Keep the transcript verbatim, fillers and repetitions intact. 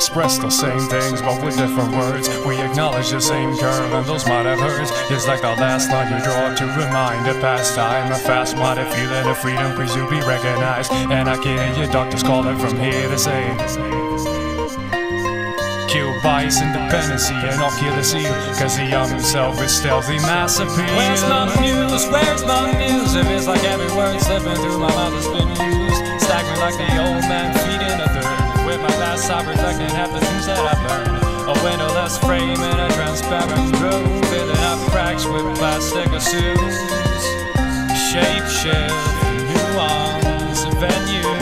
express the same things, but with different words. We acknowledge the same curve, and those might have hurts. It's like the last line you draw to remind a past time. A fast-minded feeling of freedom, please to be recognized. And I can hear your doctors calling from here to say, kill bias, independency, and I'll kill the seal, cause the young himself is stealthy mass appeal. Where's my muse? Where's my muse? If it's like every word slipping through my mouth has been used, staggering like the old man feeding a third. With my past I reflecting half the things that I've learned. A windowless frame in a transparent room, filling up cracks with plastic assumes. Shape shift, nuance, venue.